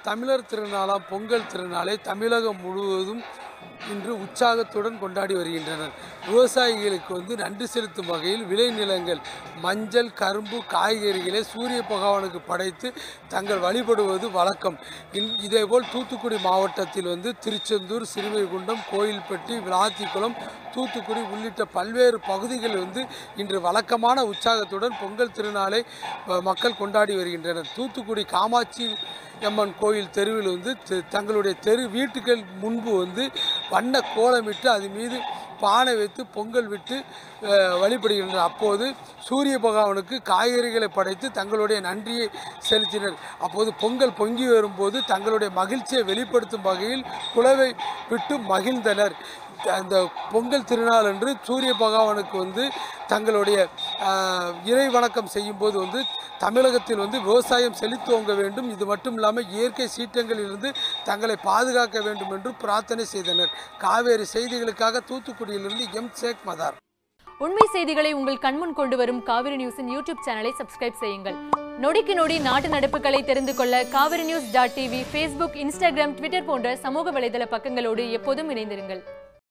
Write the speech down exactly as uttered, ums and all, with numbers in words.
தமிழர் திருநாளாம் பொங்கல் திருநாளை தமிழகம் முழுவதும் இன்று உற்சாகத்துடன் கொண்டாடி வருகின்றனர். விவசாயிகளுக்கு வந்து நன்றி செலுத்தும் வகையில் விளைநிலங்கள் மஞ்சள், கரும்பு, காய்கறிகளை சூரிய பகவானுக்கு படைத்து தங்கள் வழிபடுவது வழக்கம். இதேபோல் தூத்துக்குடி மாவட்டத்தில் வந்து திருச்செந்தூர், சிறுவைகுண்டம், கோயில்பட்டி, விளாத்திக்குளம், தூத்துக்குடி உள்ளிட்ட பல்வேறு பகுதிகளில் வந்து இன்று வழக்கமான உற்சாகத்துடன் பொங்கல் திருநாளை மக்கள் கொண்டாடி வருகின்றனர். தூத்துக்குடி காமாட்சி அம்மன் கோயில் தெருவில் வந்து தங்களுடைய தெரு வீட்டுகள் முன்பு வந்து வண்ண கோலமிட்டு அது மீது பானை வைத்து பொங்கல் விட்டு வழிபடுகின்றனர். அப்போது சூரிய பகவானுக்கு காய்கறிகளை படைத்து தங்களுடைய நன்றியை செலுத்தினர். அப்போது பொங்கல் பொங்கி வரும்போது தங்களுடைய மகிழ்ச்சியை வெளிப்படுத்தும் வகையில் குலவை விட்டு மகிழ்ந்தனர். அந்த பொங்கல் திருநாள் அன்று சூரிய பகவானுக்கு வந்து தங்களுடைய இறை வணக்கம் செய்யும் போது வந்து தமிழகத்தில் வந்து விவசாயம் செழித்தோங்க வேண்டும், இது மட்டும் இல்லாமல் இயற்கை சீற்றங்களிலிருந்து தங்களை பாதுகாக்க வேண்டும் என்று பிரார்த்தனை செய்தனர். காவேரி செய்திகளுக்காக தூத்துக்குடியிலிருந்து எம் ஷேக் மதார். உண்மை செய்திகளை உங்கள் கண்முன் கொண்டு வரும் காவிரி நியூஸின் யூடியூப் சேனலை சப்ஸ்கிரைப் செய்யுங்கள். நொடிக்கு நொடி நாட்டு நடப்புகளை தெரிந்து கொள்ள Kaveri news dot TV, Facebook, Instagram, Twitter போன்ற சமூக வலைதள பக்கங்களோடு எப்போதும் இணைந்திருங்கள்.